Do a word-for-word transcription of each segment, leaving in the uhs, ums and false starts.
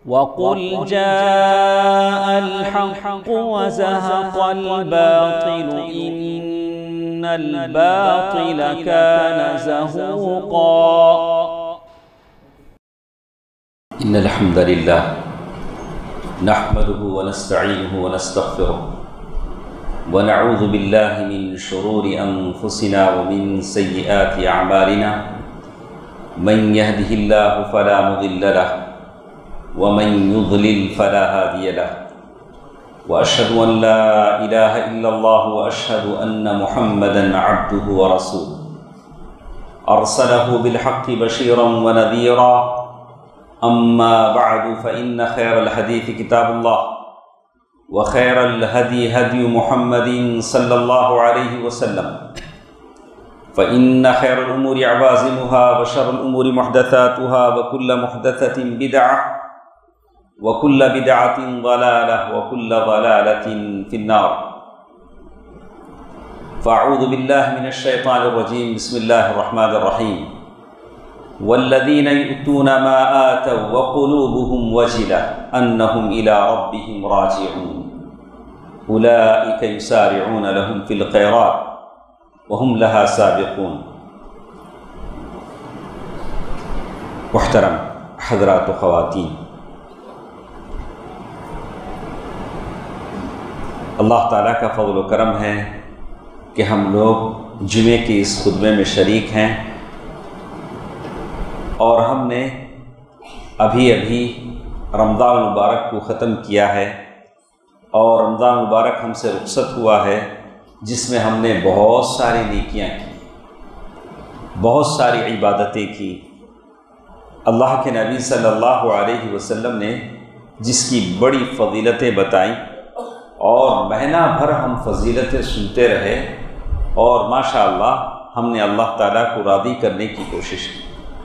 وَقُلْ جَاءَ الْحَقُّ وَزَهَقَ الْبَاطِلُ إِنَّ الْبَاطِلَ كَانَ زَهُوقًا۔ إن الحمد لله نحمده ونستعينه ونستغفره ونعوذ بالله من شرور أنفسنا ومن سيئات أعمالنا من يهده الله فلا مضل له ومن يضلل فلا هادي له وأشهد أن لا إله إلا الله وأشهد أن محمدًا عبده ورسوله أرسله بالحق بشيرا ونذيرا أما بعد فإن خير الحديث كتاب الله وخير الهدي هدي محمد صلى الله عليه وسلم فإن خير الأمور عوازمها وشر الأمور محدثاتها وكل محدثة بدعة وكل بدعة ضلالة وكل ضلالة في النار فأعوذ بالله من الشيطان الرجيم بسم الله الرحمن الرحيم والذين يؤتون ما آتوا وقلوبهم وجلة أنهم إلى ربهم راجعون أولئك يسارعون لهم في الخيرات وهم لها سابقون۔ محترم حضرات و خواتین، اللہ تعالیٰ کا فضل و کرم ہے کہ ہم لوگ جمعے کے اس خطبے میں شریک ہیں، اور ہم نے ابھی ابھی رمضان المبارک کو ختم کیا ہے، اور رمضان المبارک ہم سے رخصت ہوا ہے، جس میں ہم نے بہت ساری نیکیاں کی، بہت ساری عبادتیں کی۔ اللہ کے نبی صلی اللہ علیہ وسلم نے جس کی بڑی فضیلتیں بتائیں، اور مہینہ بھر ہم فضیلتیں سنتے رہے، اور ماشاءاللہ ہم نے اللہ تعالیٰ کو راضی کرنے کی کوشش کی۔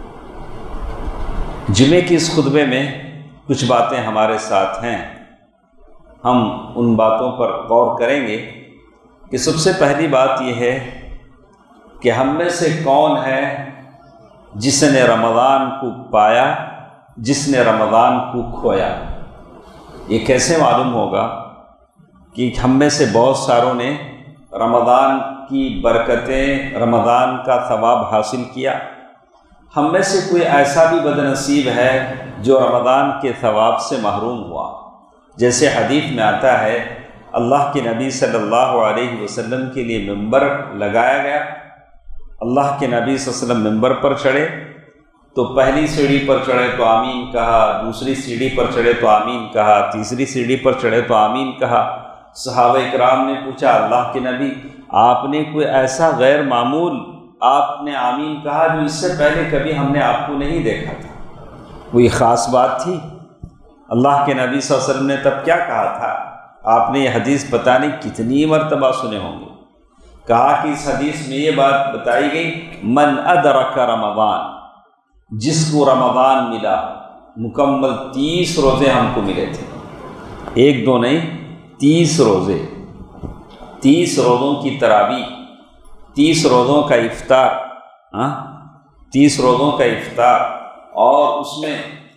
جمعے کے اس خطبے میں کچھ باتیں ہمارے ساتھ ہیں، ہم ان باتوں پر غور کریں گے کہ سب سے پہلی بات یہ ہے کہ ہم میں سے کون ہے جس نے رمضان کو پایا، جس نے رمضان کو کھویا۔ یہ کیسے معلوم ہوگا کہ ہم میں سے بہت ساروں نے رمضان کی برکتیں، رمضان کا ثواب حاصل کیا، ہم میں سے کوئی ایسا بھی بدنصیب ہے جو رمضان کے ثواب سے محروم ہوا۔ جیسے حدیث میں آتا ہے، اللہ کے نبی صلی اللہ علیہ وسلم کے لیے ممبر لگایا گیا، اللہ کے نبی صلی اللہ علیہ وسلم ممبر پر چڑھے تو پہلی سیڑھی پر چڑھے تو آمین کہا، دوسری سیڑھی پر چڑھے تو آمین کہا، تیسری سیڑھی پر چڑھے تو آمین کہا۔ صحابہ کرام نے پوچھا، اللہ کے نبی آپ نے کوئی ایسا غیر معمول آپ نے آمین کہا جو اس سے پہلے کبھی ہم نے آپ کو نہیں دیکھا تھا، کوئی خاص بات تھی؟ اللہ کے نبی صلی اللہ علیہ وسلم نے تب کیا کہا تھا؟ آپ نے یہ حدیث پتہ نہیں کتنی مرتبہ سنے ہوں گے۔ کہا کہ اس حدیث میں یہ بات بتائی گئی، من ادرک رمضان، جس کو رمضان ملا، مکمل تیس روزے ہم کو ملے تھے، ایک دو نہیں، تیس روزے، تیس روزوں کی تراویح، تیس روزوں کا افطار، ہاں تیس روزوں کا افطار، اور اس میں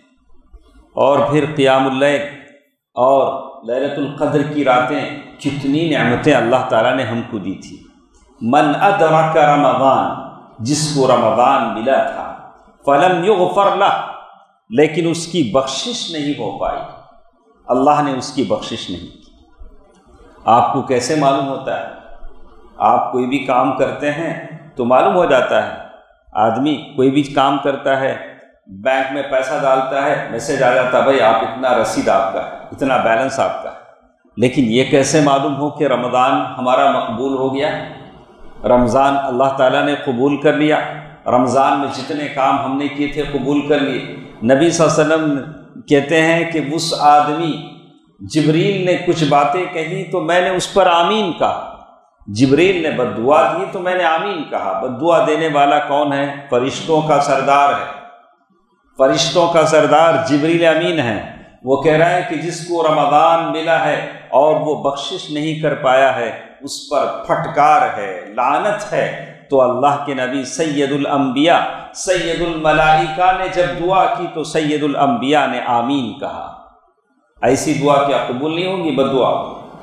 اور پھر قیام اللیل اور لیلۃ القدر کی راتیں، کتنی نعمتیں اللہ تعالیٰ نے ہم کو دی تھی۔ من ادرک رمضان، جس کو رمضان ملا تھا، فلم یغفر لہ، لیکن اس کی بخشش نہیں ہو پائی، اللہ نے اس کی بخشش نہیں کی۔ آپ کو کیسے معلوم ہوتا ہے؟ آپ کوئی بھی کام کرتے ہیں تو معلوم ہو جاتا ہے، آدمی کوئی بھی کام کرتا ہے، بینک میں پیسہ ڈالتا ہے، میسج آ جاتا ہے، بھائی آپ اتنا رسید آپ کا ہے، اتنا بیلنس آپ کا ہے، لیکن یہ کیسے معلوم ہو کہ رمضان ہمارا مقبول ہو گیا، رمضان اللہ تعالیٰ نے قبول کر لیا، رمضان میں جتنے کام ہم نے کیے تھے قبول کر لیے۔ نبی صلی اللہ علیہ وسلم کہتے ہیں کہ اس آدمی جبریل نے کچھ باتیں کہیں تو میں نے اس پر آمین کہا، جبریل نے بد دعا دی تو میں نے آمین کہا۔ بد دعا دینے والا کون ہے؟ فرشتوں کا سردار ہے، فرشتوں کا سردار جبریل امین ہے۔ وہ کہہ رہا ہے کہ جس کو رمضان ملا ہے اور وہ بخشش نہیں کر پایا ہے، اس پر پھٹکار ہے، لعنت ہے، تو اللہ کے نبی سید الانبیاء سید الملائکہ نے جب دعا کی تو سید الانبیاء نے آمین کہا۔ ایسی دعا کیا قبول نہیں ہوگی؟ بد دعا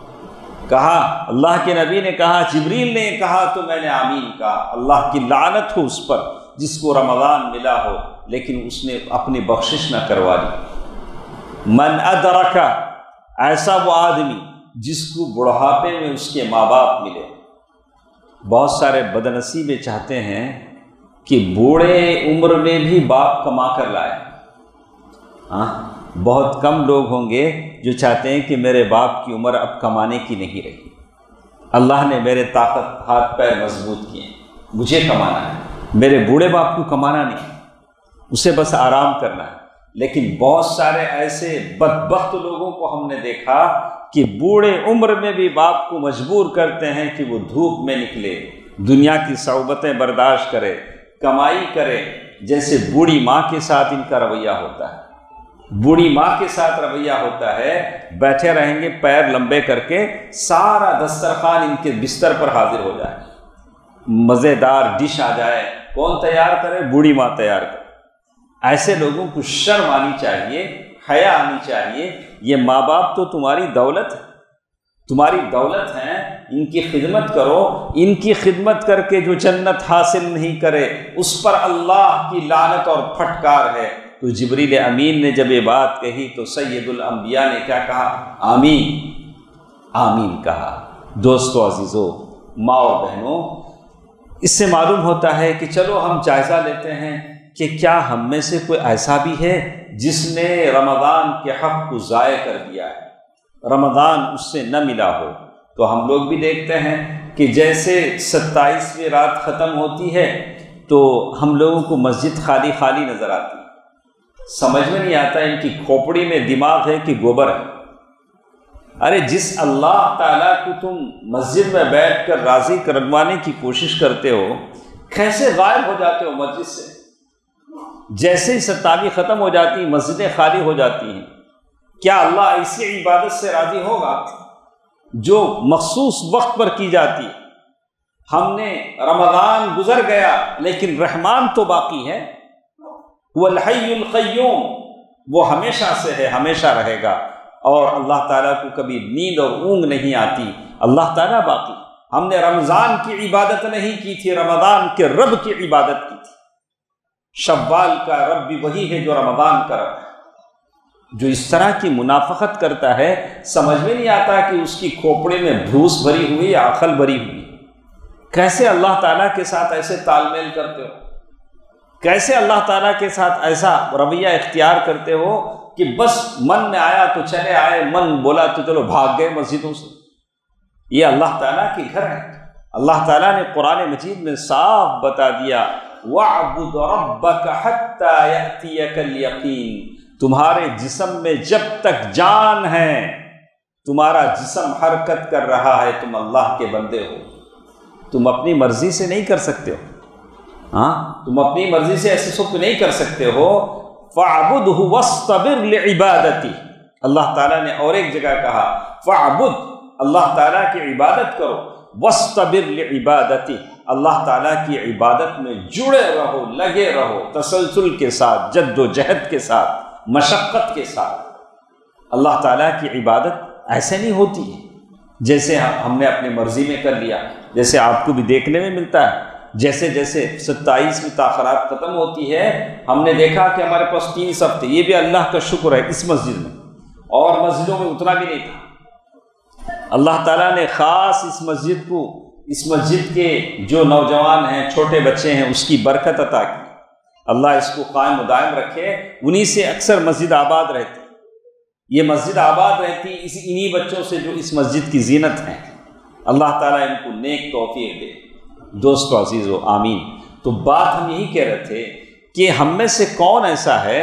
کہا، اللہ کے نبی نے کہا، جبریل نے کہا تو میں نے آمین کہا۔ اللہ کی لعنت ہو اس پر جس کو رمضان ملا ہو لیکن اس نے اپنی بخشش نہ کروا لی۔ من ادرک، ایسا وہ آدمی جس کو بڑھاپے میں اس کے ماں باپ ملے۔ بہت سارے بدنصیبے چاہتے ہیں کہ بوڑھے عمر میں بھی باپ کما کر لائے۔ ہاں، بہت کم لوگ ہوں گے جو چاہتے ہیں کہ میرے باپ کی عمر اب کمانے کی نہیں رہی، اللہ نے میرے طاقت ہاتھ پیر مضبوط کیے، مجھے کمانا ہے، میرے بوڑھے باپ کو کمانا نہیں، اسے بس آرام کرنا ہے۔ لیکن بہت سارے ایسے بدبخت لوگوں کو ہم نے دیکھا کہ بوڑھے عمر میں بھی باپ کو مجبور کرتے ہیں کہ وہ دھوپ میں نکلے، دنیا کی صعوبتیں برداشت کرے، کمائی کرے، جیسے بوڑھی ماں کے ساتھ ان کا رویہ ہوتا ہے۔ بوڑھی ماں کے ساتھ رویہ ہوتا ہے، بیٹھے رہیں گے پیر لمبے کر کے، سارا دسترخوان ان کے بستر پر حاضر ہو جائے، مزیدار ڈش آ جائے، کون تیار کرے؟ بوڑھی ماں تیار کرے۔ ایسے لوگوں کو شرم آنی چاہیے، حیا آنی چاہیے۔ یہ ماں باپ تو تمہاری دولت ہے، تمہاری دولت ہے، ان کی خدمت کرو۔ ان کی خدمت کر کے جو جنت حاصل نہیں کرے اس پر اللہ کی لعنت اور پھٹکار ہے۔ تو جبریل امین نے جب یہ بات کہی تو سید الانبیاء نے کیا کہا؟ آمین، آمین کہا۔ دوستو عزیزو، ماں اور بہنوں، اس سے معلوم ہوتا ہے کہ چلو ہم جائزہ لیتے ہیں کہ کیا ہم میں سے کوئی ایسا بھی ہے جس نے رمضان کے حق کو ضائع کر دیا ہے، رمضان اس سے نہ ملا ہو۔ تو ہم لوگ بھی دیکھتے ہیں کہ جیسے ستائیسویں رات ختم ہوتی ہے تو ہم لوگوں کو مسجد خالی خالی نظر آتی ہے، سمجھ میں نہیں آتا ان کی کھوپڑی میں دماغ ہے کہ گوبر ہے۔ ارے جس اللہ تعالیٰ کو تم مسجد میں بیٹھ کر راضی کروانے کی کوشش کرتے ہو، کیسے غائب ہو جاتے ہو مسجد سے؟ جیسے ہی ستاوی ختم ہو جاتی مسجدیں خالی ہو جاتی ہیں۔ کیا اللہ ایسی عبادت سے راضی ہوگا جو مخصوص وقت پر کی جاتی ہے؟ ہم نے رمضان گزر گیا لیکن رحمان تو باقی ہے، وہ الحی القیوم، وہ ہمیشہ سے ہے، ہمیشہ رہے گا، اور اللہ تعالیٰ کو کبھی نیند اور اونگ نہیں آتی، اللہ تعالیٰ باقی۔ ہم نے رمضان کی عبادت نہیں کی تھی، رمضان کے رب کی عبادت کی تھی۔ شوال کا رب بھی وہی ہے جو رمضان کا رب ہے۔ جو اس طرح کی منافقت کرتا ہے سمجھ میں نہیں آتا کہ اس کی کھوپڑے میں بھوس بھری ہوئی یا عقل بھری ہوئی۔ کیسے اللہ تعالیٰ کے ساتھ ایسے تال میل کرتے ہو؟ کیسے اللہ تعالیٰ کے ساتھ ایسا رویہ اختیار کرتے ہو کہ بس من میں آیا تو چلے آئے، من بولا تو چلو بھاگ گئے مسجدوں سے؟ یہ اللہ تعالیٰ کے گھر ہے۔ اللہ تعالیٰ نے قرآن مجید میں صاف بتا دیا، وَاعْبُدْ رَبَّكَ حَتَّى يَأْتِيَكَ الْيَقِينُ، تمہارے جسم میں جب تک جان ہے، تمہارا جسم حرکت کر رہا ہے، تم اللہ کے بندے ہو، تم اپنی مرضی سے نہیں کر سکتے ہو۔ ہاں، تم اپنی مرضی سے ایسے سب نہیں کر سکتے ہو۔ فَاعْبُدْهُ وَاصْطَبِرْ لِعِبَادَتِهِ، اللہ تعالیٰ نے اور ایک جگہ کہا فَاعْبُدْ، اللہ تعالیٰ کی عبادت کرو، وَاصْطَبِرْ لِعِبَادَتِهِ، اللہ تعالیٰ کی عبادت میں جڑے رہو، لگے رہو، تسلسل کے ساتھ، جد و جہد کے ساتھ، مشقت کے ساتھ۔ اللہ تعالیٰ کی عبادت ایسے نہیں ہوتی ہے جیسے ہم نے اپنی مرضی میں کر لیا، جیسے آپ کو بھی دیکھنے میں ملتا ہے۔ جیسے جیسے ستائیسویں تاخیرات ختم ہوتی ہے، ہم نے دیکھا کہ ہمارے پاس تین صف تھے، یہ بھی اللہ کا شکر ہے اس مسجد میں، اور مسجدوں میں اتنا بھی نہیں تھا۔ اللہ تعالیٰ نے خاص اس مسجد کو، اس مسجد کے جو نوجوان ہیں، چھوٹے بچے ہیں، اس کی برکت عطا کی۔ اللہ اس کو قائم و دائم رکھے، انہی سے اکثر مسجد آباد رہتی، یہ مسجد آباد رہتی اس انہی بچوں سے جو اس مسجد کی زینت ہیں۔ اللہ تعالیٰ ان کو نیک توفیق دے۔ دوستو عزیزو، آمین۔ تو بات ہم یہی کہہ رہے تھے کہ ہم میں سے کون ایسا ہے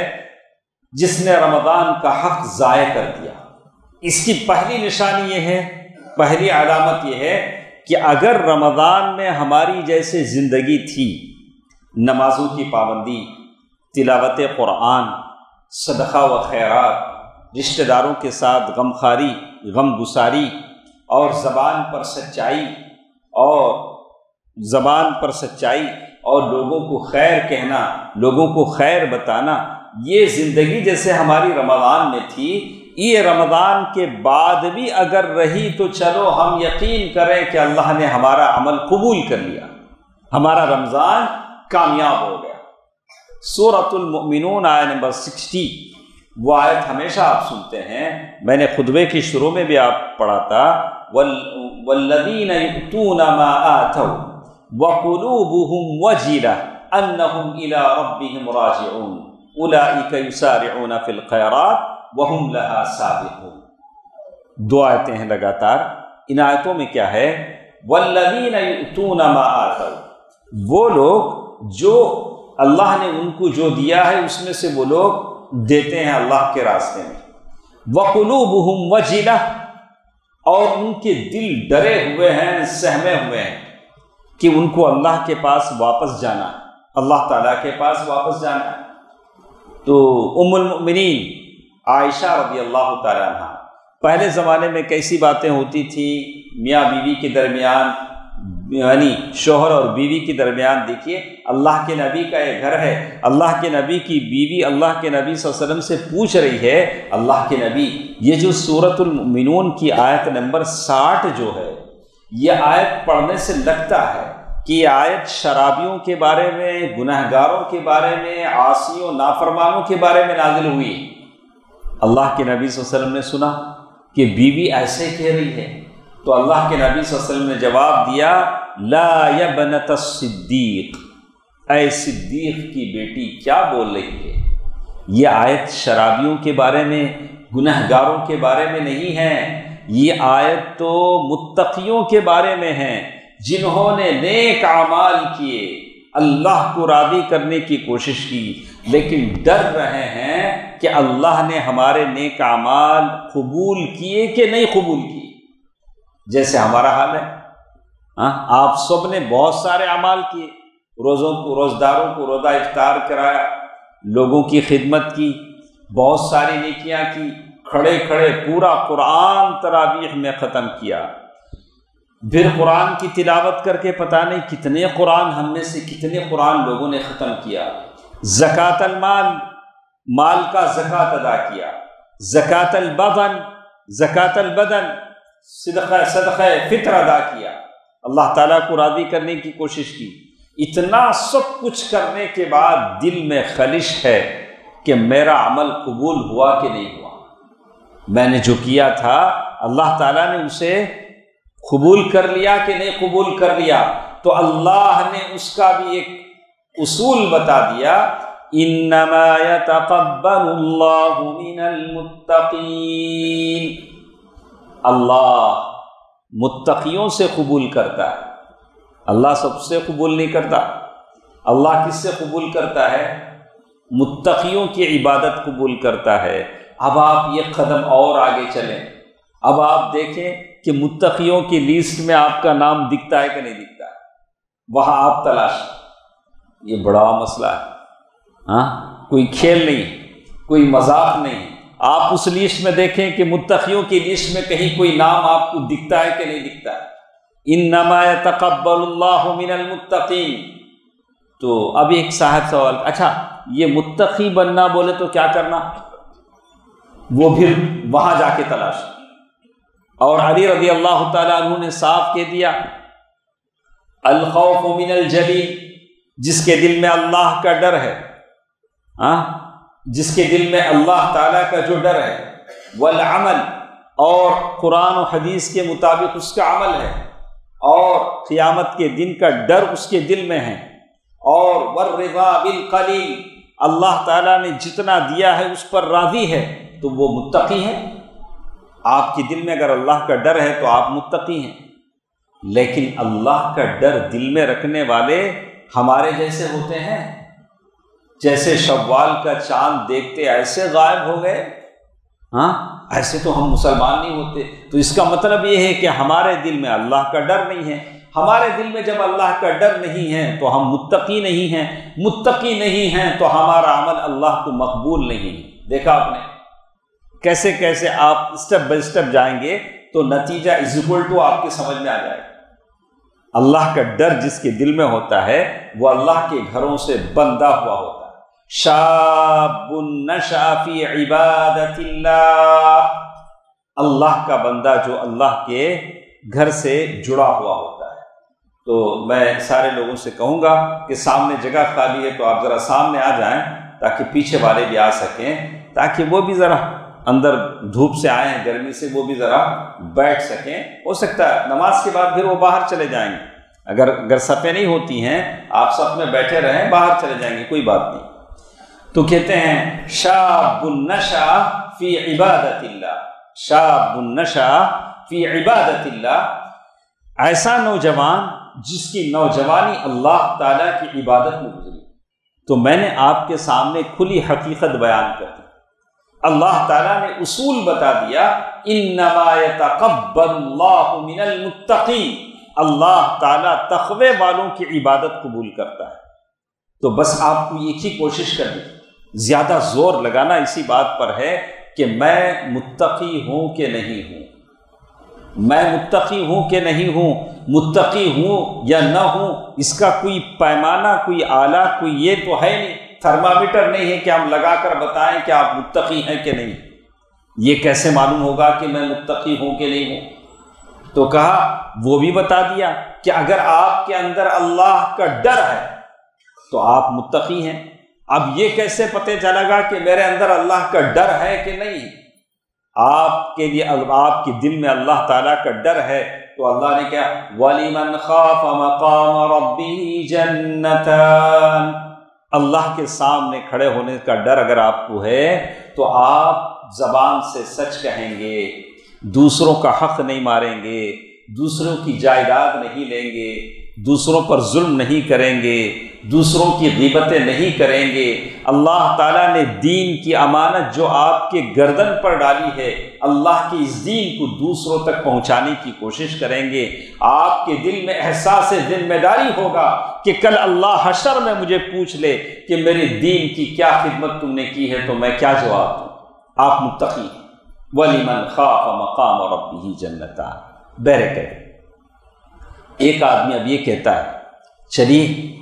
جس نے رمضان کا حق ضائع کر دیا؟ اس کی پہلی نشانی یہ ہے، پہلی علامت یہ ہے کہ اگر رمضان میں ہماری جیسے زندگی تھی، نمازوں کی پابندی، تلاوت قرآن، صدقہ و خیرات، رشتہ داروں کے ساتھ غمخواری، غم گساری، اور زبان پر سچائی، اور زبان پر سچائی اور لوگوں کو خیر کہنا، لوگوں کو خیر بتانا، یہ زندگی جیسے ہماری رمضان میں تھی، یہ رمضان کے بعد بھی اگر رہی تو چلو ہم یقین کریں کہ اللہ نے ہمارا عمل قبول کر لیا، ہمارا رمضان کامیاب ہو گیا۔ سورۃ المؤمنون آیت نمبر سکسٹی، وہ آیت ہمیشہ آپ سنتے ہیں، میں نے خطبے کی شروع میں بھی آپ پڑھا تھا، والذین یؤتون ما آتوا وقلوبهم وجلة انہم الی ربہم راجعون اولئک یسارعون فی الخیرات وہم لہا سابقون۔ دو آیتیں ہیں لگاتار، ان آیتوں میں کیا ہے؟ والذین یؤتون ما آتوا، وہ لوگ جو اللہ نے ان کو جو دیا ہے اس میں سے وہ لوگ دیتے ہیں اللہ کے راستے میں، وقلوبہم وجلہ، اور ان کے دل ڈرے ہوئے ہیں، سہمے ہوئے ہیں کہ ان کو اللہ کے پاس واپس جانا ہے، اللہ تعالیٰ کے پاس واپس جانا ہے۔ تو ام المؤمنین عائشہ رضی اللہ تعالیٰ عنہ، پہلے زمانے میں کیسی باتیں ہوتی تھیں میاں بیوی کے درمیان، یعنی شوہر اور بیوی کے درمیان، دیکھیے اللہ کے نبی کا یہ گھر ہے، اللہ کے نبی کی بیوی اللہ کے نبی صلی اللہ علیہ وسلم سے پوچھ رہی ہے، اللہ کے نبی یہ جو سورۃ المؤمنون کی آیت نمبر ساٹھ جو ہے، یہ آیت پڑھنے سے لگتا ہے کہ یہ آیت شرابیوں کے بارے میں، گنہگاروں کے بارے میں، عاصیوں نافرمانوں کے بارے میں نازل ہوئی۔ اللہ کے نبی صلی اللہ علیہ وسلم نے سنا کہ بیوی ایسے کہہ رہی ہے، تو اللہ کے نبی صلی اللہ علیہ وسلم نے جواب دیا، لا یا بنت الصدیق، اے صدیق کی بیٹی کیا بول رہی ہے؟ یہ آیت شرابیوں کے بارے میں، گنہگاروں کے بارے میں نہیں ہے، یہ آیت تو متقیوں کے بارے میں ہے، جنہوں نے نیک اعمال کیے، اللہ کو راضی کرنے کی کوشش کی، لیکن ڈر رہے ہیں کہ اللہ نے ہمارے نیک اعمال قبول کیے کہ نہیں قبول کیے۔ جیسے ہمارا حال ہے، ہاں آپ سب نے بہت سارے اعمال کیے، روزوں کو، روزداروں کو روزہ افطار کرایا، لوگوں کی خدمت کی، بہت ساری نیکیاں کی، کھڑے کھڑے پورا قرآن تراویح میں ختم کیا، پھر قرآن کی تلاوت کر کے پتہ نہیں کتنے قرآن، ہم میں سے کتنے قرآن لوگوں نے ختم کیا، زکوٰۃ المال، مال کا زکوٰۃ ادا کیا، زکوٰۃ البدن، زکوٰۃ البدن، صدقہ صدقہ فطر ادا کیا، اللہ تعالیٰ کو راضی کرنے کی کوشش کی۔ اتنا سب کچھ کرنے کے بعد دل میں خلش ہے کہ میرا عمل قبول ہوا کہ نہیں ہوا، میں نے جو کیا تھا اللہ تعالیٰ نے اسے قبول کر لیا کہ نہیں قبول کر لیا؟ تو اللہ نے اس کا بھی ایک اصول بتا دیا، انما یتقبل اللہ من المتقین، اللہ متقیوں سے قبول کرتا ہے، اللہ سب سے قبول نہیں کرتا۔ اللہ کس سے قبول کرتا ہے؟ متقیوں کی عبادت قبول کرتا ہے۔ اب آپ یہ قدم اور آگے چلیں، اب آپ دیکھیں کہ متقیوں کی لیسٹ میں آپ کا نام دکھتا ہے کہ نہیں دکھتا ہے، وہاں آپ تلاش، یہ بڑا مسئلہ ہے، ہاں کوئی کھیل نہیں، کوئی مذاق نہیں۔ آپ اس لیسٹ میں دیکھیں کہ متقیوں کی لیسٹ میں کہیں کوئی نام آپ کو دکھتا ہے کہ نہیں دکھتا ہے، انما یتقبل اللہ من المتقین۔ تو اب ایک صاحب سوال، اچھا یہ متقی بننا بولے تو کیا کرنا؟ وہ پھر وہاں جا کے تلاش، اور علی رضی اللہ تعالیٰ عنہ نے صاف کہہ دیا، الخوف من الجلیل، جس کے دل میں اللہ کا ڈر ہے، ہاں جس کے دل میں اللہ تعالیٰ کا جو ڈر ہے، والعمل، اور قرآن و حدیث کے مطابق اس کا عمل ہے، اور قیامت کے دن کا ڈر اس کے دل میں ہے، اور والرضا بالقلیل، اللہ تعالیٰ نے جتنا دیا ہے اس پر راضی ہے، تو وہ متقی ہے۔ آپ کے دل میں اگر اللہ کا ڈر ہے تو آپ متقی ہیں، لیکن اللہ کا ڈر دل میں رکھنے والے ہمارے جیسے ہوتے ہیں، جیسے شوال کا چاند دیکھتے ایسے غائب ہو گئے، ہاں ایسے تو ہم مسلمان نہیں ہوتے۔ تو اس کا مطلب یہ ہے کہ ہمارے دل میں اللہ کا ڈر نہیں ہے۔ ہمارے دل میں جب اللہ کا ڈر نہیں ہے تو ہم متقی نہیں ہیں، متقی نہیں ہیں تو ہمارا عمل اللہ کو مقبول نہیں۔ دیکھا آپ نے کیسے کیسے آپ اسٹیپ بائی اسٹیپ جائیں گے تو نتیجہ از اکول ٹو آپ کے سمجھ میں آ جائے گا۔ اللہ کا ڈر جس کے دل میں ہوتا ہے وہ اللہ کے گھروں سے بندہ ہوا ہوتا ہے۔ شاب نشأ فی عبادت اللہ، اللہ کا بندہ جو اللہ کے گھر سے جڑا ہوا ہوتا ہے۔ تو میں سارے لوگوں سے کہوں گا کہ سامنے جگہ خالی ہے تو آپ ذرا سامنے آ جائیں تاکہ پیچھے والے بھی آ سکیں، تاکہ وہ بھی ذرا اندر دھوپ سے آئے ہیں گرمی سے، وہ بھی ذرا بیٹھ سکیں۔ ہو سکتا ہے نماز کے بعد پھر وہ باہر چلے جائیں گے، اگر اگر صفیں نہیں ہوتی ہیں آپ صف میں بیٹھے رہیں، باہر چلے جائیں گے، کوئی بات نہیں۔ تو کہتے ہیں شاب نشأ فی عبادت اللہ، شاب نشأ فی عبادت اللہ، ایسا نوجوان جس کی نوجوانی اللہ تعالیٰ کی عبادت میں گزری۔ تو میں نے آپ کے سامنے کھلی حقیقت بیان کر دی، اللہ تعالیٰ نے اصول بتا دیا، انما یتقبل اللہ من المتقین، اللہ تعالیٰ تقوی والوں کی عبادت قبول کرتا ہے۔ تو بس آپ کو ایک ہی کوشش کرنی، زیادہ زور لگانا اسی بات پر ہے کہ میں متقی ہوں کہ نہیں ہوں، میں متقی ہوں کہ نہیں ہوں، متقی ہوں یا نہ ہوں، اس کا کوئی پیمانہ، کوئی آلہ، کوئی یہ تو ہے نہیں، تھرمامیٹر نہیں ہے کہ ہم لگا کر بتائیں کہ آپ متقی ہیں کہ نہیں۔ یہ کیسے معلوم ہوگا کہ میں متقی ہوں کہ نہیں ہوں؟ تو کہا وہ بھی بتا دیا کہ اگر آپ کے اندر اللہ کا ڈر ہے تو آپ متقی ہیں۔ اب یہ کیسے پتہ چلے گا کہ میرے اندر اللہ کا ڈر ہے کہ نہیں؟ آپ کے لیے آپ کے دل میں اللہ تعالیٰ کا ڈر ہے تو اللہ نے کیا، وَلِمَنْ خَافَ مَقَامَ رَبِّهِ جَنَّتَانِ، اللہ کے سامنے کھڑے ہونے کا ڈر اگر آپ کو ہے تو آپ زبان سے سچ کہیں گے، دوسروں کا حق نہیں ماریں گے، دوسروں کی جائیداد نہیں لیں گے، دوسروں پر ظلم نہیں کریں گے، دوسروں کی غیبتیں نہیں کریں گے۔ اللہ تعالیٰ نے دین کی امانت جو آپ کے گردن پر ڈالی ہے، اللہ کے اس دین کو دوسروں تک پہنچانے کی کوشش کریں گے۔ آپ کے دل میں احساس ذمہ داری ہوگا کہ کل اللہ حشر میں مجھے پوچھ لے کہ میرے دین کی کیا خدمت تم نے کی ہے، تو میں کیا جواب دوں؟ آپ متقی ہیں۔ وَلِمَنْ خَافَ مَقَامَ رَبِّهِ جَنَّتَانِ۔ بیرکت ایک آدمی اب یہ کہتا ہے چلیے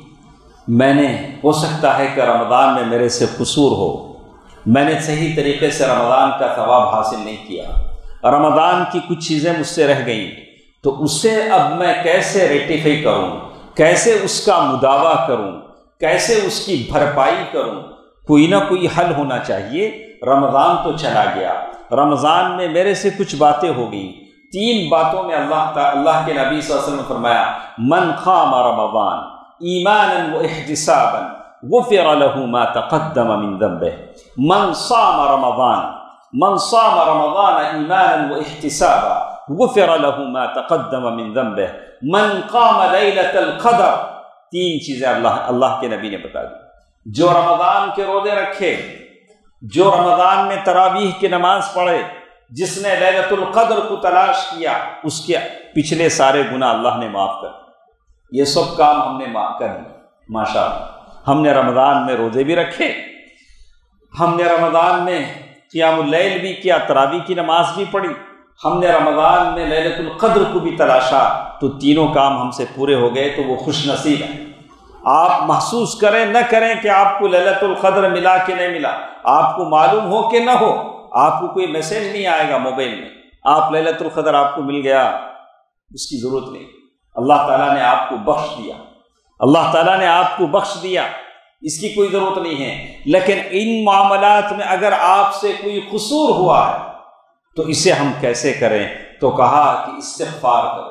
میں نے، ہو سکتا ہے کہ رمضان میں میرے سے قصور ہو، میں نے صحیح طریقے سے رمضان کا ثواب حاصل نہیں کیا، رمضان کی کچھ چیزیں مجھ سے رہ گئیں، تو اسے اب میں کیسے ریکٹیفائی کروں، کیسے اس کا مداوع کروں، کیسے اس کی بھرپائی کروں؟ کوئی نہ کوئی حل ہونا چاہیے۔ رمضان تو چلا گیا، رمضان میں میرے سے کچھ باتیں ہو گئیں، تین باتوں میں اللہ تعالی اللہ کے نبی صلی اللہ علیہ وسلم نے فرمایا، من قام رمضان ایمانا واحتسابا غفر له ما تقدم من ذنبه، من صام رمضان من صام رمضان ایمانا واحتسابا غفر له ما تقدم من ذنبه، من قام لیلۃ القدر۔ تین چیزیں اللہ اللہ کے نبی نے بتا دی۔ جو رمضان کے روزے رکھے، جو رمضان میں تراویح کی نماز پڑھے، جس نے لیلۃ القدر کو تلاش کیا، اس کے پچھلے سارے گناہ اللہ نے معاف کر دیے۔ یہ سب کام ہم نے کر لیے ماشاءاللہ۔ ہم نے رمضان میں روزے بھی رکھے، ہم نے رمضان میں قیام اللیل بھی کیا، تراویح کی نماز بھی پڑھی، ہم نے رمضان میں لیلۃ القدر کو بھی تلاشا، تو تینوں کام ہم سے پورے ہو گئے، تو وہ خوش نصیب ہیں۔ آپ محسوس کریں نہ کریں کہ آپ کو لیلۃ القدر ملا کہ نہیں ملا، آپ کو معلوم ہو کہ نہ ہو، آپ کو کوئی میسیج نہیں آئے گا موبائل میں آپ لیلۃ القدر آپ کو مل گیا، اس کی ضرورت نہیں۔ اللہ تعالیٰ نے آپ کو بخش دیا، اللہ تعالیٰ نے آپ کو بخش دیا، اس کی کوئی ضرورت نہیں ہے۔ لیکن ان معاملات میں اگر آپ سے کوئی قصور ہوا ہے تو اسے ہم کیسے کریں؟ تو کہا کہ استغفار کرو،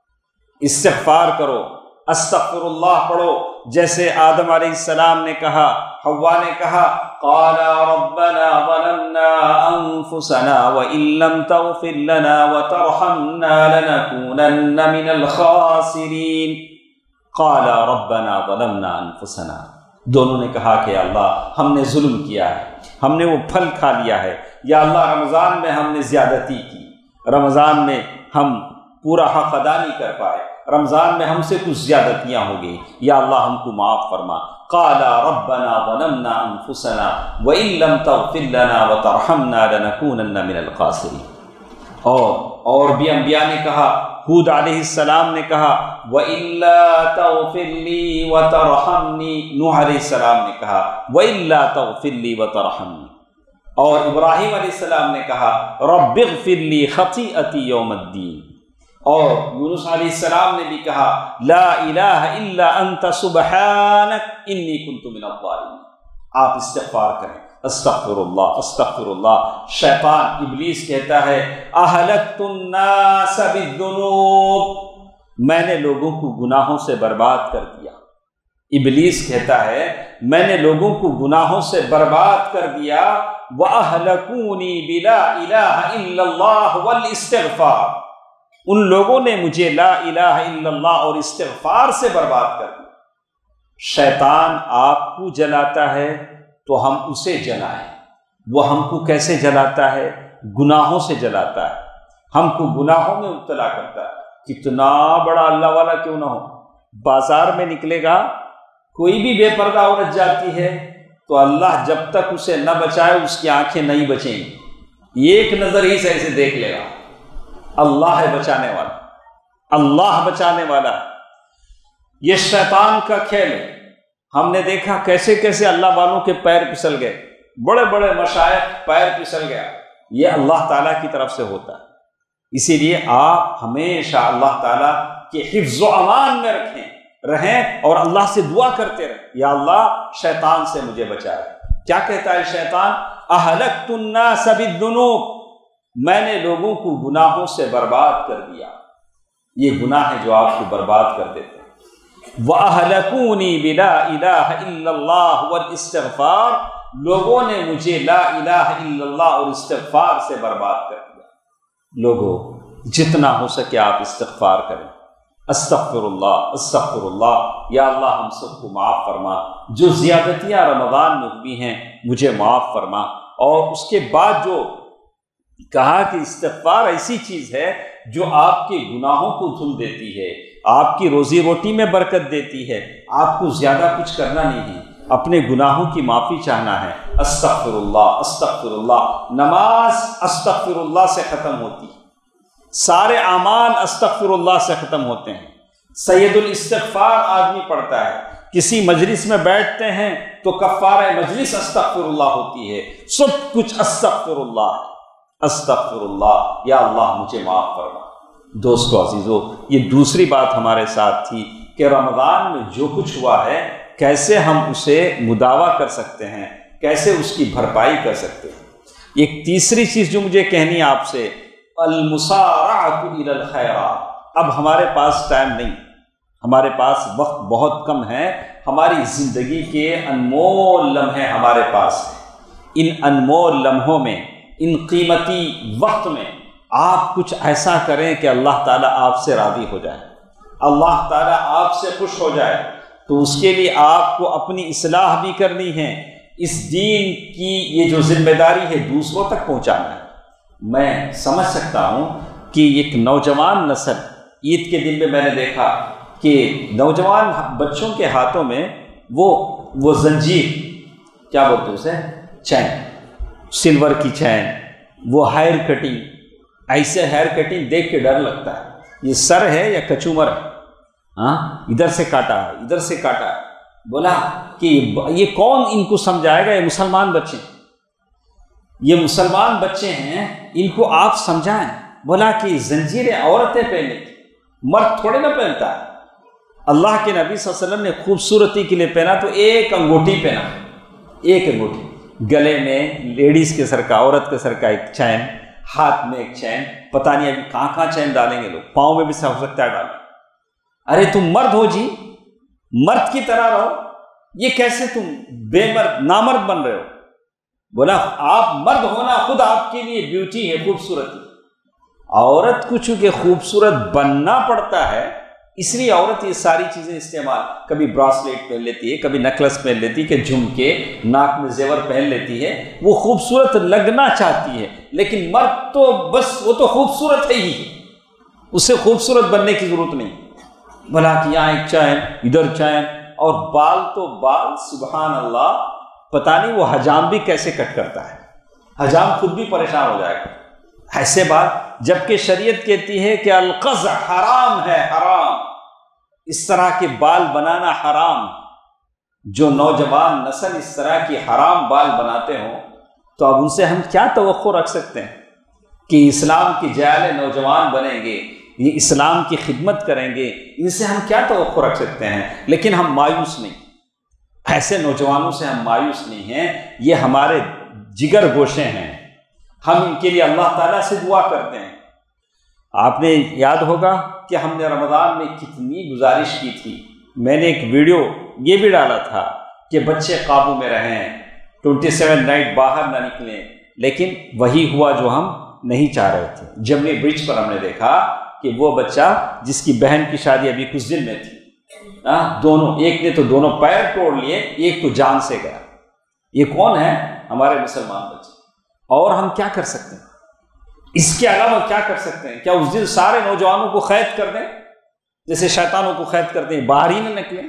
استغفار کرو، استغفر اللہ پڑھو، جیسے آدم علیہ السلام نے کہا، حوا نے کہا، قال ربنا ظلمنا انفسنا وان لم تغفر لنا وترحمنا لنكونن من الخاسرین۔ قال ربنا ظلمنا انفسنا، دونوں نے کہا کہ اللہ ہم نے ظلم کیا ہے، ہم نے وہ پھل کھا لیا ہے، یا اللہ رمضان میں ہم نے زیادتی کی، رمضان میں ہم پورا حق ادا نہیں کر پائے، رمضان میں ہم سے کچھ زیادتیاں ہو گئی، یا اللہ ہم کو معاف فرما۔ قال ربنا ظلمنا انفسنا وان لم تغفر لنا وترحمنا لنكونن من الخاسرین۔ اور اور بھی انبیاء نے کہا، ہود علیہ السلام نے کہا وَإِلَّا تَغْفِرْ لِي وَتَرْحَمْنِي، نوح علیہ السلام نے کہا وَإِلَّا تَغْفِرْ لِي وَتَرْحَمْنِي، اور ابراہیم علیہ السلام نے کہا رب اغفر لی خطیئتی یوم الدین، اور یونس علیہ السلام نے بھی کہا لا الہ الا انت سبحانک انی کنت من الظالمین۔ آپ استغفار کریں، استغفر اللہ استغفر اللہ۔ شیطان ابلیس کہتا ہے اہلکت الناس بالذنوب، میں نے لوگوں کو گناہوں سے برباد کر دیا۔ ابلیس کہتا ہے میں نے لوگوں کو گناہوں سے برباد کر دیا، وَأَهْلَكُونِي بِلَا إِلَهَ إِلَّا اللَّهُ وَالْإِسْتِغْفَارِ، ان لوگوں نے مجھے لا الہ الا اللہ اور استغفار سے برباد کر دیا۔ شیطان آپ کو جلاتا ہے تو ہم اسے جلائیں۔ وہ ہم کو کیسے جلاتا ہے؟ گناہوں سے جلاتا ہے، ہم کو گناہوں میں مبتلا کرتا ہے۔ کتنا بڑا اللہ والا کیوں نہ ہو، بازار میں نکلے گا کوئی بھی بے پردہ عورت جاتی ہے تو اللہ جب تک اسے نہ بچائے اس کی آنکھیں نہیں بچیں گی، ایک نظر ہی سے ایسے دیکھ لے گا۔ اللہ ہے بچانے والا، اللہ بچانے والا ہے۔ یہ شیطان کا کھیل ہے۔ ہم نے دیکھا کیسے کیسے اللہ والوں کے پیر پھسل گئے، بڑے بڑے مشائخ پیر پھسل گیا، یہ اللہ تعالیٰ کی طرف سے ہوتا ہے۔ اسی لیے آپ ہمیشہ اللہ تعالیٰ کے حفظ و امان میں رکھیں رہیں اور اللہ سے دعا کرتے رہیں یا اللہ شیطان سے مجھے بچائے۔ کیا کہتا ہے شیطان؟ اہلکت الناس بالذنوب، میں نے لوگوں کو گناہوں سے برباد کر دیا۔ یہ گناہ ہے جو آپ کو برباد کر دیتے ہیں۔ وَأَهْلَكُونِي بِلَا إِلَهَ إِلَّا اللَّهُ وَالْإِسْتِغْفَارِ، لوگوں نے مجھے لا الہ الا اللہ اور استغفار سے برباد کر دیا۔ لوگوں جتنا ہو سکے آپ استغفار کریں، استغفر اللہ استغفر اللہ، یا اللہ ہم سب کو معاف فرما، جو زیادتیاں رمضان میں ہوئی ہیں مجھے معاف فرما۔ اور اس کے بعد جو کہا کہ استغفار ایسی چیز ہے جو آپ کے گناہوں کو دھل دیتی ہے، آپ کی روزی روٹی میں برکت دیتی ہے، آپ کو زیادہ کچھ کرنا نہیں ہے، اپنے گناہوں کی معافی چاہنا ہے۔ استغفر اللہ استغفر اللہ، نماز استغفر اللہ سے ختم ہوتی ہے، سارے اعمال استغفر اللہ سے ختم ہوتے ہیں۔ سید الاستغفار آدمی پڑھتا ہے، کسی مجلس میں بیٹھتے ہیں تو کفارہ مجلس استغفر اللہ ہوتی ہے، سب کچھ استغفر اللہ استغفر اللہ، یا اللہ مجھے معاف فرما۔ دوستو عزیزو، یہ دوسری بات ہمارے ساتھ تھی کہ رمضان میں جو کچھ ہوا ہے کیسے ہم اسے مداوع کر سکتے ہیں، کیسے اس کی بھرپائی کر سکتے ہیں۔ ایک تیسری چیز جو مجھے کہنی ہے آپ سے، المسارعۃ الی الخیرات۔ اب ہمارے پاس ٹائم نہیں، ہمارے پاس وقت بہت کم ہے، ہماری زندگی کے انمول لمحے ہمارے پاس ہیں۔ ان انمول لمحوں میں، ان قیمتی وقت میں آپ کچھ ایسا کریں کہ اللہ تعالیٰ آپ سے راضی ہو جائے، اللہ تعالیٰ آپ سے خوش ہو جائے۔ تو اس کے لیے آپ کو اپنی اصلاح بھی کرنی ہے، اس دین کی یہ جو ذمہ داری ہے دوسروں تک پہنچانا ہے۔ میں سمجھ سکتا ہوں کہ ایک نوجوان نسل، عید کے دن میں میں نے دیکھا کہ نوجوان بچوں کے ہاتھوں میں وہ وہ زنجیر، کیا بولتے ہیں اسے، چین، سلور کی چین، وہ ہیئر کٹنگ، ایسے ہیئر کٹنگ دیکھ کے ڈر لگتا ہے، یہ سر ہے یا کچومر ہے؟ ہاں، ادھر سے کاٹا ہے ادھر سے کاٹا ہے۔ بولا کہ یہ کون ان کو سمجھائے گا؟ یہ مسلمان بچے یہ مسلمان بچے ہیں، ان کو آپ سمجھائیں۔ بولا کہ زنجیریں عورتیں پہنے، مرد تھوڑے نہ پہنتا ہے۔ اللہ کے نبی صلی اللہ علیہ وسلم نے خوبصورتی کے لیے پہنا تو ایک انگوٹھی پہنا، ایک انگوٹھی، گلے میں لیڈیز کے سر کا، عورت کے سر کا ایک چین، ہاتھ میں ایک چین، پتہ نہیں ابھی کہاں کہاں چین ڈالیں گے لوگ، پاؤں میں بھی ہو سکتا ہے ڈالیں۔ ارے تم مرد ہو جی، مرد کی طرح رہو، یہ کیسے تم بے مرد نامرد بن رہے ہو؟ بولا آپ مرد ہونا خود آپ کے لیے بیوٹی ہے، خوبصورتی۔ عورت کو چونکہ خوبصورت بننا پڑتا ہے، اس لیے عورت یہ ساری چیزیں استعمال، کبھی براسلیٹ پہن لیتی ہے، کبھی نکلس پہن لیتی ہے، کہ جھمکے، ناک میں زیور پہن لیتی ہے، وہ خوبصورت لگنا چاہتی ہے۔ لیکن مرد تو بس وہ تو خوبصورت ہے ہی، اسے خوبصورت بننے کی ضرورت نہیں۔ بھلا کہ یہاں ایک چین، ادھر چین، اور بال تو بال، سبحان اللہ، پتہ نہیں وہ حجام بھی کیسے کٹ کرتا ہے، حجام خود بھی پریشان ہو جائے گا۔ ایسے بات، جبکہ شریعت کہتی ہے کہ القزع حرام ہے، حرام، اس طرح کے بال بنانا حرام۔ جو نوجوان نسل اس طرح کی حرام بال بناتے ہوں تو اب ان سے ہم کیا توقع رکھ سکتے ہیں کہ اسلام کے جائے نوجوان بنیں گے، یہ اسلام کی خدمت کریں گے؟ ان سے ہم کیا توقع رکھ سکتے ہیں؟ لیکن ہم مایوس نہیں، ایسے نوجوانوں سے ہم مایوس نہیں ہیں، یہ ہمارے جگر گوشے ہیں، ہم ان کے لیے اللہ تعالیٰ سے دعا کرتے ہیں۔ آپ نے یاد ہوگا کہ ہم نے رمضان میں کتنی گزارش کی تھی، میں نے ایک ویڈیو یہ بھی ڈالا تھا کہ بچے قابو میں رہیں، ٹوئنٹی سیون نائٹ باہر نہ نکلیں، لیکن وہی ہوا جو ہم نہیں چاہ رہے تھے۔ جمنی برج پر ہم نے دیکھا کہ وہ بچہ جس کی بہن کی شادی ابھی کچھ دن میں تھی، دونوں، ایک نے تو دونوں پیر توڑ لیے، ایک تو جان سے گیا۔ یہ کون ہے؟ ہمارے مسلمان بچے۔ اور ہم کیا کر سکتے ہیں؟ اس کے علاوہ کیا کر سکتے ہیں؟ کیا اس دن سارے نوجوانوں کو قید کر دیں جیسے شیطانوں کو قید کرتے ہیں، باہر ہی نہ نکلیں؟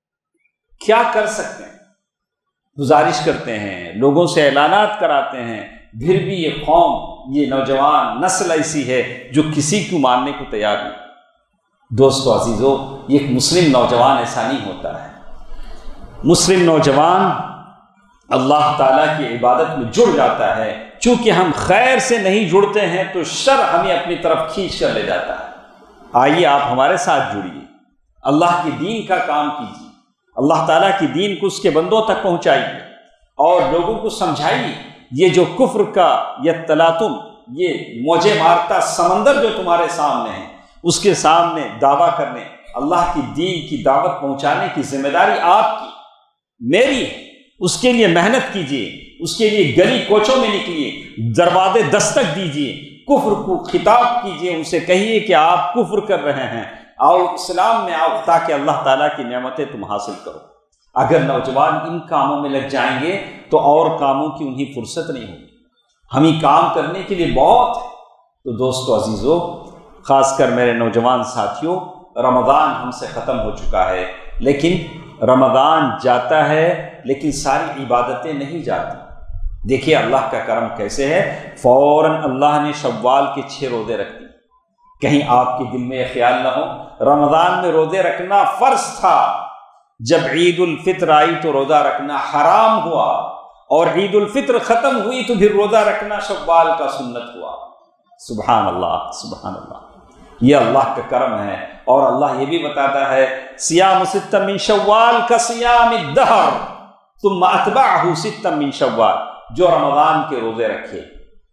کیا کر سکتے ہیں؟ گزارش کرتے ہیں، لوگوں سے اعلانات کراتے ہیں، پھر بھی یہ قوم، یہ نوجوان نسل ایسی ہے جو کسی کو ماننے کو تیار نہیں۔ دوستو عزیزو، یہ مسلم نوجوان ایسا نہیں ہوتا ہے۔ مسلم نوجوان اللہ تعالیٰ کی عبادت میں جڑ جاتا ہے، چونکہ ہم خیر سے نہیں جڑتے ہیں تو شر ہمیں اپنی طرف کھینچ کر لے جاتا ہے۔ آئیے آپ ہمارے ساتھ جڑیے، اللہ کے دین کا کام کیجیے، اللہ تعالیٰ کی دین کو اس کے بندوں تک پہنچائیے اور لوگوں کو سمجھائیے۔ یہ جو کفر کا یہ تلاطم، یہ موجے مارتا سمندر جو تمہارے سامنے ہے، اس کے سامنے دعویٰ کرنے، اللہ کی دین کی دعوت پہنچانے کی ذمہ داری آپ کی، میری ہے۔ اس کے لیے محنت کیجیے، اس کے لیے گلی کوچوں میں نکلیے، دروازے دستک دیجیے، کفر کو خطاب کیجیے، ان سے کہیے کہ آپ کفر کر رہے ہیں، آؤ اسلام میں آؤ تاکہ اللہ تعالیٰ کی نعمتیں تم حاصل کرو۔ اگر نوجوان ان کاموں میں لگ جائیں گے تو اور کاموں کی انہیں فرصت نہیں ہوگی، ہمیں کام کرنے کے لیے بہت ہے۔ تو دوستو عزیزو، خاص کر میرے نوجوان ساتھیوں، رمضان ہم سے ختم ہو چکا ہے، لیکن رمضان جاتا ہے لیکن ساری عبادتیں نہیں جاتی۔ دیکھیے اللہ کا کرم کیسے ہے، فوراً اللہ نے شوال کے چھ روزے رکھ دی۔ کہیں آپ کے دل میں یہ خیال نہ ہو رمضان میں روزے رکھنا فرض تھا، جب عید الفطر آئی تو روزہ رکھنا حرام ہوا، اور عید الفطر ختم ہوئی تو پھر روزہ رکھنا شوال کا سنت ہوا۔ سبحان اللہ، سبحان اللہ، یہ اللہ کا کرم ہے۔ اور اللہ یہ بھی بتاتا ہے صیام ست من شوال کا صیام الدہر ثم اتبعہ ست من شوال، جو رمضان کے روزے رکھے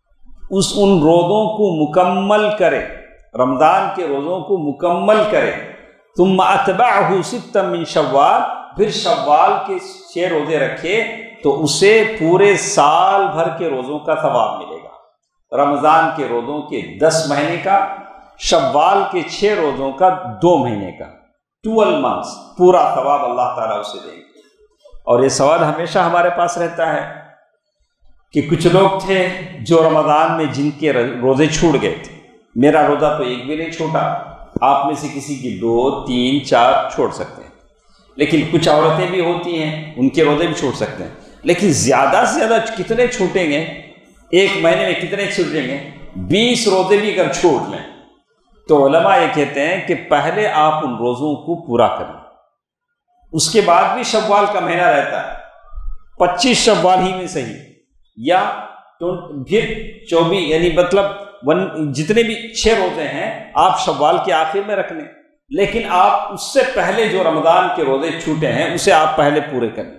اس ان روزوں کو مکمل کرے، رمضان کے روزوں کو مکمل کرے، ثم اتبعہ ست من شوال، پھر شوال کے چھ روزے رکھے تو اسے پورے سال بھر کے روزوں کا ثواب ملے گا۔ رمضان کے روزوں کے دس مہینے کا، شوال کے چھ روزوں کا دو مہینے کا، ٹویلو منتھس، پورا ثواب اللہ تعالیٰ اسے دے گا۔ اور یہ سوال ہمیشہ ہمارے پاس رہتا ہے کہ کچھ لوگ تھے جو رمضان میں جن کے روزے چھوٹ گئے تھے، میرا روزہ تو ایک بھی نہیں چھوٹا، آپ میں سے کسی کی دو تین چار چھوڑ سکتے ہیں، لیکن کچھ عورتیں بھی ہوتی ہیں ان کے روزے بھی چھوڑ سکتے ہیں، لیکن زیادہ سے زیادہ کتنے چھوٹیں گے؟ ایک مہینے میں کتنے چھوٹیں گے؟ بیس روزے بھی اگر چھوٹ لیں تو علماء یہ کہتے ہیں کہ پہلے آپ ان روزوں کو پورا کریں، اس کے بعد بھی شوال کا مہینہ رہتا ہے، پچیس شوال ہی میں صحیح، یا پھر چوبیس، یعنی مطلب جتنے بھی چھ روزے ہیں آپ شوال کے آخر میں رکھ لیں، لیکن آپ اس سے پہلے جو رمضان کے روزے چھوٹے ہیں اسے آپ پہلے پورے کریں۔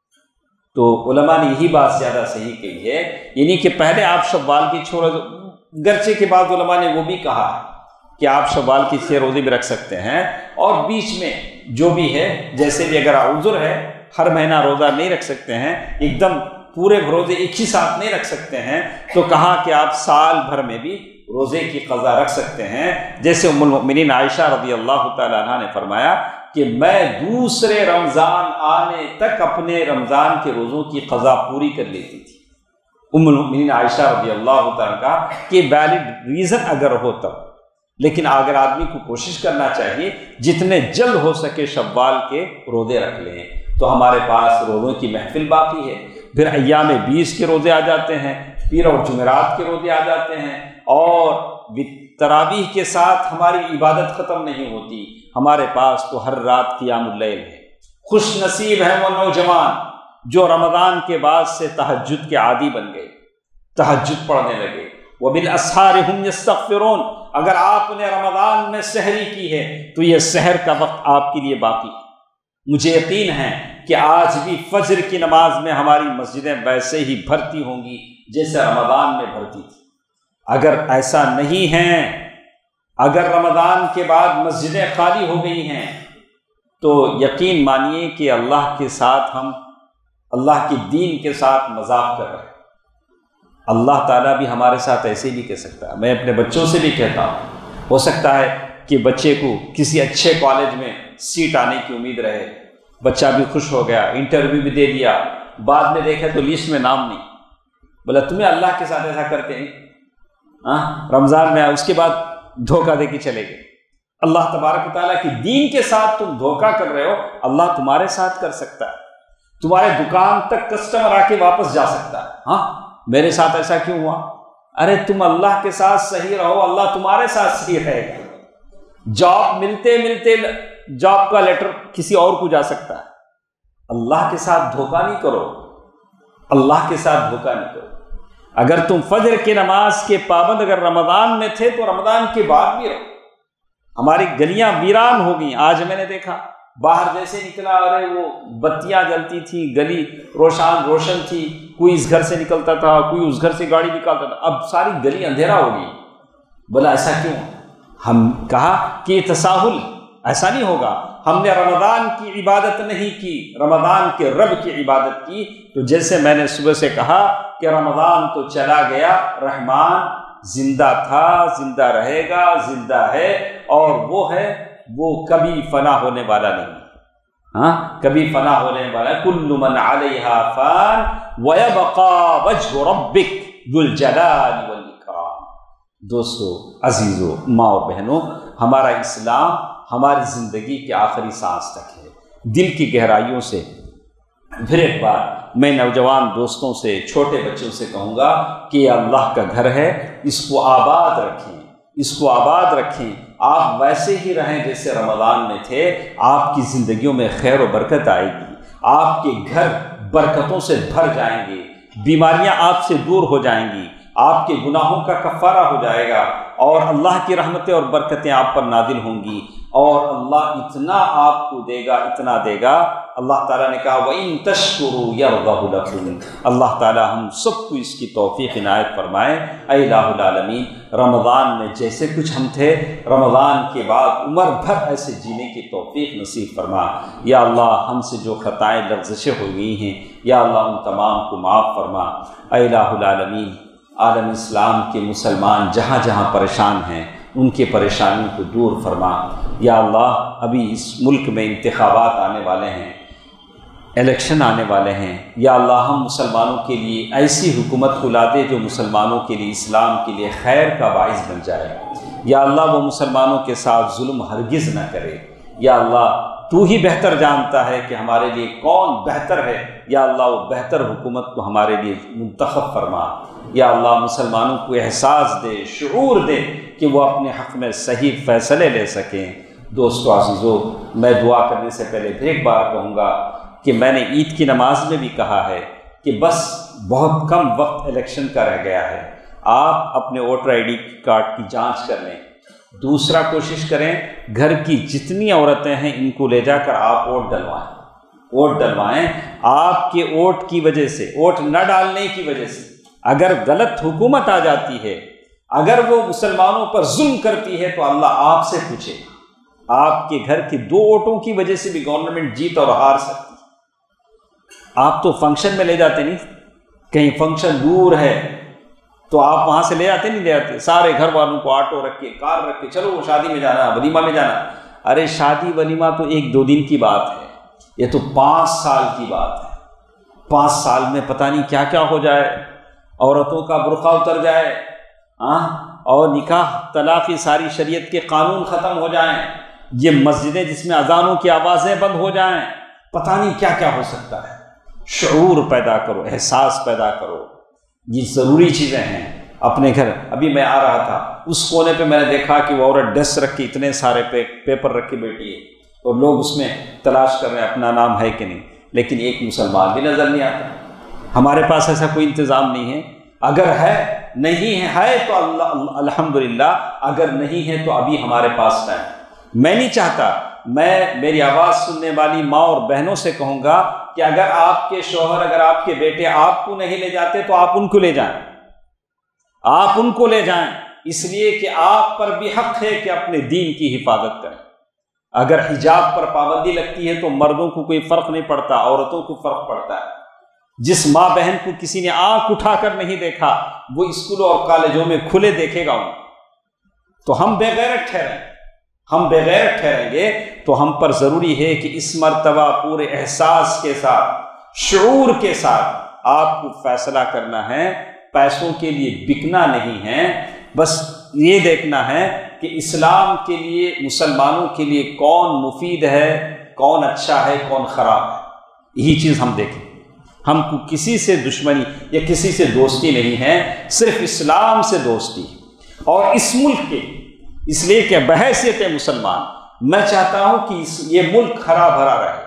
تو علماء نے یہی بات زیادہ صحیح کہی ہے، یعنی کہ پہلے آپ شوال کی چھوڑ، گرچہ کے بعد علماء نے وہ بھی کہا ہے کہ آپ شوال کی چھ روزے بھی رکھ سکتے ہیں، اور بیچ میں جو بھی ہے، جیسے بھی اگر عذر ہے ہر مہینہ روزہ نہیں رکھ سکتے ہیں، ایک دم پورے روزے ایک ہی ساتھ نہیں رکھ سکتے ہیں، تو کہا کہ آپ سال بھر میں بھی روزے کی قضا رکھ سکتے ہیں۔ جیسے ام المؤمنین عائشہ رضی اللہ تعالیٰ عنہ نے فرمایا کہ میں دوسرے رمضان آنے تک اپنے رمضان کے روزوں کی قضا پوری کر لیتی تھی۔ ام المؤمنین عائشہ رضی اللہ تعالیٰ کا کہ ویلڈ ریزن اگر ہو تب، لیکن اگر آدمی کو کوشش کرنا چاہیے جتنے جلد ہو سکے شوال کے روزے رکھ لیں۔ تو ہمارے پاس روزوں کی محفل باقی ہے، پھر ایام بیس کے روزے آ جاتے ہیں، پیر اور جمعرات کے روزے آ جاتے ہیں، اور تراویح کے ساتھ ہماری عبادت ختم نہیں ہوتی، ہمارے پاس تو ہر رات قیام اللیل ہے۔ خوش نصیب ہیں وہ نوجوان جو رمضان کے بعد سے تہجد کے عادی بن گئے، تہجد پڑھنے لگے۔ وبالاسحار هم یستغفرون، اگر آپ نے رمضان میں سحری کی ہے تو یہ سحر کا وقت آپ کے لیے باقی ہے۔ مجھے یقین ہے کہ آج بھی فجر کی نماز میں ہماری مسجدیں ویسے ہی بھرتی ہوں گی جیسے رمضان میں بھرتی تھی۔ اگر ایسا نہیں ہے، اگر رمضان کے بعد مسجدیں خالی ہو گئی ہیں تو یقین مانیے کہ اللہ کے ساتھ ہم اللہ کے دین کے ساتھ مذاق کر رہے ہیں۔ اللہ تعالیٰ بھی ہمارے ساتھ ایسے بھی کہہ سکتا ہے۔ میں اپنے بچوں سے بھی کہتا ہوں، ہو سکتا ہے کہ بچے کو کسی اچھے کالج میں سیٹ آنے کی امید رہے، بچہ بھی خوش ہو گیا، انٹرویو بھی دے دیا، بعد میں دیکھا تو لسٹ میں نام نہیں، بولا تمہیں اللہ کے ساتھ ایسا کرتے ہیں ہاں رمضان میں، اس کے بعد دھوکہ دے کے چلے گئے۔ اللہ تبارک و تعالیٰ کی دین کے ساتھ تم دھوکہ کر رہے ہو، اللہ تمہارے ساتھ کر سکتا ہے، تمہارے دکان تک کسٹمر آ کے واپس جا سکتا ہے۔ ہاں میرے ساتھ ایسا کیوں ہوا؟ ارے تم اللہ کے ساتھ صحیح رہو، اللہ تمہارے ساتھ صحیح رہے گا۔ جاب ملتے ملتے جاب کا لیٹر کسی اور کو جا سکتا ہے۔ اللہ کے ساتھ دھوکہ نہیں کرو، اللہ کے ساتھ دھوکہ نہیں کرو۔ اگر تم فجر کی نماز کے پابند اگر رمضان میں تھے تو رمضان کے بعد بھی رہو۔ ہماری گلیاں ویران ہو گئیں، آج میں نے دیکھا باہر جیسے نکلا، ارے وہ بتیاں جلتی تھیں، گلی روشان روشن تھی، کوئی اس گھر سے نکلتا تھا، کوئی اس گھر سے گاڑی نکالتا تھا، اب ساری گلی اندھیرا ہو گئی۔ بولا ایسا کیوں؟ ہم کہا کہ یہ تساہل، ایسا نہیں ہوگا۔ ہم نے رمضان کی عبادت نہیں کی، رمضان کے رب کی عبادت کی۔ تو جیسے میں نے صبح سے کہا کہ رمضان تو چلا گیا، رحمان زندہ تھا، زندہ رہے گا، زندہ ہے، اور وہ ہے وہ کبھی فنا ہونے والا نہیں، ہاں کبھی فنا ہونے والا ہے۔ کل من علیہا فان ویبقى وجہ ربک ذو الجلال والاکرام۔ دوستو، عزیزو، ماں اور بہنوں، ہمارا اسلام ہماری زندگی کے آخری سانس تک ہے۔ دل کی گہرائیوں سے پھر ایک بار میں نوجوان دوستوں سے، چھوٹے بچوں سے کہوں گا کہ یہ اللہ کا گھر ہے، اس کو آباد رکھیں، اس کو آباد رکھیں۔ آپ ویسے ہی رہیں جیسے رمضان میں تھے، آپ کی زندگیوں میں خیر و برکت آئے گی، آپ کے گھر برکتوں سے بھر جائیں گے، بیماریاں آپ سے دور ہو جائیں گی، آپ کے گناہوں کا کفارہ ہو جائے گا، اور اللہ کی رحمتیں اور برکتیں آپ پر نازل ہوں گی، اور اللہ اتنا آپ کو دے گا، اتنا دے گا۔ اللہ تعالیٰ نے کہا وَإِن تَشْكُرُوا يَرْضَهُ لَكُمْ۔ اللہ تعالیٰ ہم سب کو اس کی توفیق عنایت فرمائے۔ اے الہ العالمین، رمضان میں جیسے کچھ ہم تھے، رمضان کے بعد عمر بھر ایسے جینے کی توفیق نصیب فرما۔ یا اللہ، ہم سے جو خطائیں لغزشیں ہو گئی ہیں، یا اللہ ان تمام کو معاف فرما۔ اے الہ العالمین، عالم اسلام کے مسلمان جہاں جہاں پریشان ہیں، ان کے پریشانیوں کو دور فرما۔ یا اللہ، ابھی اس ملک میں انتخابات آنے والے ہیں، الیکشن آنے والے ہیں، یا اللہ ہم مسلمانوں کے لیے ایسی حکومت کو لا دے جو مسلمانوں کے لیے، اسلام کے لیے خیر کا باعث بن جائے۔ یا اللہ وہ مسلمانوں کے ساتھ ظلم ہرگز نہ کرے۔ یا اللہ تو ہی بہتر جانتا ہے کہ ہمارے لیے کون بہتر ہے، یا اللہ وہ بہتر حکومت کو ہمارے لیے منتخب فرما۔ یا اللہ مسلمانوں کو احساس دے، شعور دے کہ وہ اپنے حق میں صحیح فیصلے لے سکیں۔ دوستو عزیزو، میں دعا کرنے سے پہلے پھر ایک بار کہوں گا کہ میں نے عید کی نماز میں بھی کہا ہے کہ بس بہت کم وقت الیکشن کا رہ گیا ہے، آپ اپنے ووٹر آئی ڈی کارڈ کی جانچ کر لیں۔ دوسرا، کوشش کریں گھر کی جتنی عورتیں ہیں ان کو لے جا کر آپ ووٹ ڈلوائیں، ووٹ ڈلوائیں۔ آپ کے ووٹ کی وجہ سے، ووٹ نہ ڈالنے کی وجہ سے اگر غلط حکومت آ جاتی ہے، اگر وہ مسلمانوں پر ظلم کرتی ہے، تو اللہ آپ سے پوچھے۔ آپ کے گھر کے دو ووٹوں کی وجہ سے بھی گورنمنٹ جیت اور ہار سکتی۔ آپ تو فنکشن میں لے جاتے نہیں، کہیں فنکشن دور ہے تو آپ وہاں سے لے آتے نہیں، لے آتے سارے گھر والوں کو آٹو رکھ کے، کار رکھ کے، چلو وہ شادی میں جانا، ولیمہ میں جانا۔ ارے شادی ولیمہ تو ایک دو دن کی بات ہے، یہ تو پانچ سال کی بات ہے۔ پانچ سال میں پتہ نہیں کیا کیا ہو جائے، عورتوں کا برقع اتر جائے، ہاں اور نکاح طلاق کی ساری شریعت کے قانون ختم ہو جائیں، یہ مسجدیں جس میں اذانوں کی آوازیں بند ہو جائیں، پتہ نہیں کیا کیا ہو سکتا ہے۔ شعور پیدا کرو، احساس پیدا کرو، یہ ضروری چیزیں ہیں اپنے گھر. ابھی میں آ رہا تھا, اس کونے پہ میں نے دیکھا کہ وہ عورت ڈیسک رکھ کے اتنے سارے پیپر رکھ کے بیٹھی ہے اور لوگ اس میں تلاش کر رہے ہیں اپنا نام ہے کہ نہیں, لیکن ایک مسلمان بھی نظر نہیں آتا. ہمارے پاس ایسا کوئی انتظام نہیں ہے. اگر ہے نہیں ہے ہے تو اللہ الحمدللہ, اگر نہیں ہے تو ابھی ہمارے پاس ٹائم. میں نہیں چاہتا, میں میری آواز سننے والی ماں اور بہنوں سے کہوں گا کہ اگر آپ کے شوہر, اگر آپ کے بیٹے آپ کو نہیں لے جاتے تو آپ ان کو لے جائیں, آپ ان کو لے جائیں, اس لیے کہ آپ پر بھی حق ہے کہ اپنے دین کی حفاظت کریں. اگر حجاب پر پابندی لگتی ہے تو مردوں کو کوئی فرق نہیں پڑتا, عورتوں کو فرق پڑتا ہے. جس ماں بہن کو کسی نے آنکھ اٹھا کر نہیں دیکھا وہ اسکولوں اور کالجوں میں کھلے دیکھے گا. تو ہم بے غیرت ٹھہریں, ہم بے غیرت ٹھہریں گے تو ہم پر ضروری ہے کہ اس مرتبہ پورے احساس کے ساتھ, شعور کے ساتھ آپ کو فیصلہ کرنا ہے. پیسوں کے لیے بکنا نہیں ہے, بس یہ دیکھنا ہے کہ اسلام کے لیے, مسلمانوں کے لیے کون مفید ہے, کون اچھا ہے, کون خراب ہے. یہی چیز ہم دیکھیں. ہم کو کسی سے دشمنی یا کسی سے دوستی نہیں ہے, صرف اسلام سے دوستی. اور اس ملک کے, اس لیے کہ بحیثیت مسلمان میں چاہتا ہوں کہ یہ ملک ہرا بھرا رہے,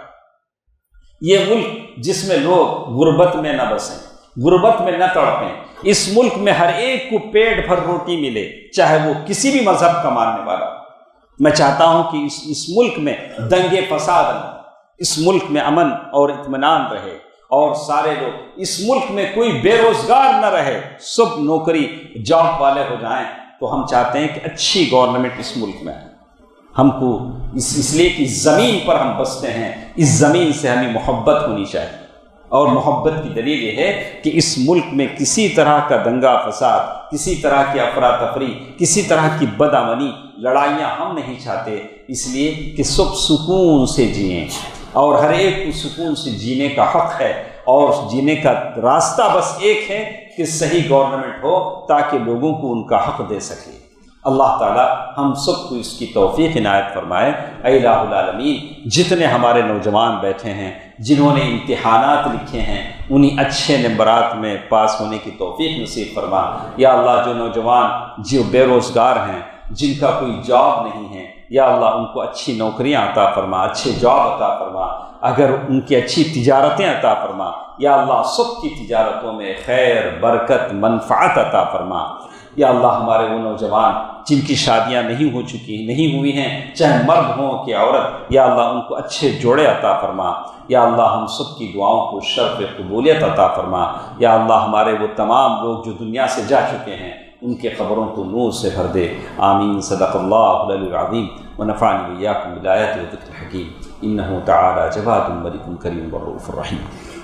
یہ ملک جس میں لوگ غربت میں نہ بسیں, غربت میں نہ تڑپیں. اس ملک میں ہر ایک کو پیٹ بھر روٹی ملے, چاہے وہ کسی بھی مذہب کا ماننے والا. میں چاہتا ہوں کہ اس اس ملک میں دنگے فساد نہ, اس ملک میں امن اور اطمینان رہے, اور سارے لوگ, اس ملک میں کوئی بے روزگار نہ رہے, سب نوکری جاب والے ہو جائیں. تو ہم چاہتے ہیں کہ اچھی گورنمنٹ اس ملک میں آئے. ہم کو اس اس لیے کہ زمین پر ہم بستے ہیں, اس زمین سے ہمیں محبت ہونی چاہیے. اور محبت کی دلیل یہ ہے کہ اس ملک میں کسی طرح کا دنگا فساد, کسی طرح کی افراتفری, کسی طرح کی بدامنی, لڑائیاں ہم نہیں چاہتے. اس لیے کہ سب سکون سے جئیں, اور ہر ایک کو سکون سے جینے کا حق ہے. اور جینے کا راستہ بس ایک ہے کہ صحیح گورنمنٹ ہو تاکہ لوگوں کو ان کا حق دے سکے. اللہ تعالی ہم سب کو اس کی توفیق عنایت فرمائے. اے الہ العالمین, جتنے ہمارے نوجوان بیٹھے ہیں جنہوں نے امتحانات لکھے ہیں انہیں اچھے نمبرات میں پاس ہونے کی توفیق نصیب فرما. یا اللہ, جو نوجوان جو بے روزگار ہیں, جن کا کوئی جاب نہیں ہے, یا اللہ ان کو اچھی نوکریاں عطا فرما, اچھے جاب عطا فرما, اگر ان کی اچھی تجارتیں عطا فرما. یا اللہ سب کی تجارتوں میں خیر, برکت, منفعت عطا فرما. یا اللہ ہمارے وہ نوجوان جن کی شادیاں نہیں ہو چکی نہیں ہوئی ہیں, چاہے مرد ہوں کہ عورت, یا اللہ ان کو اچھے جوڑے عطا فرما. یا اللہ ہم سب کی دعاؤں کو شرف قبولیت عطا فرما. یا اللہ ہمارے وہ تمام لوگ جو دنیا سے جا چکے ہیں ان کے قبروں کو نور سے بھر دے. آمین. صدق اللہ العلی العظیم ونفعنی وإياکم بالآیات والذکر الحکیم. انہ تعالی جواد ملک کریم ورؤوف رحیم.